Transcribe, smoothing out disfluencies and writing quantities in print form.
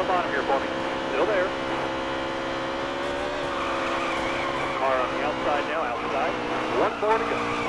the bottom here for me. Still there. Car on the outside now, outside. 1 more to go.